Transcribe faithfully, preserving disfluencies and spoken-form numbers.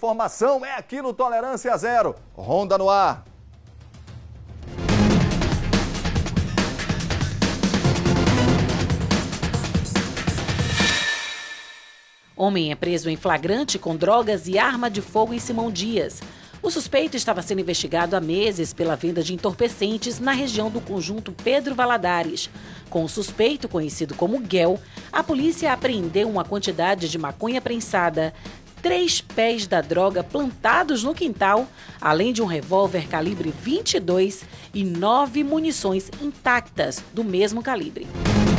Informação é aqui no Tolerância Zero. Ronda no ar. Homem é preso em flagrante com drogas e arma de fogo em Simão Dias. O suspeito estava sendo investigado há meses pela venda de entorpecentes na região do conjunto Pedro Valadares. Com o suspeito, conhecido como Guel, a polícia apreendeu uma quantidade de maconha prensada, três pés da droga plantados no quintal, além de um revólver calibre vinte e dois e nove munições intactas do mesmo calibre.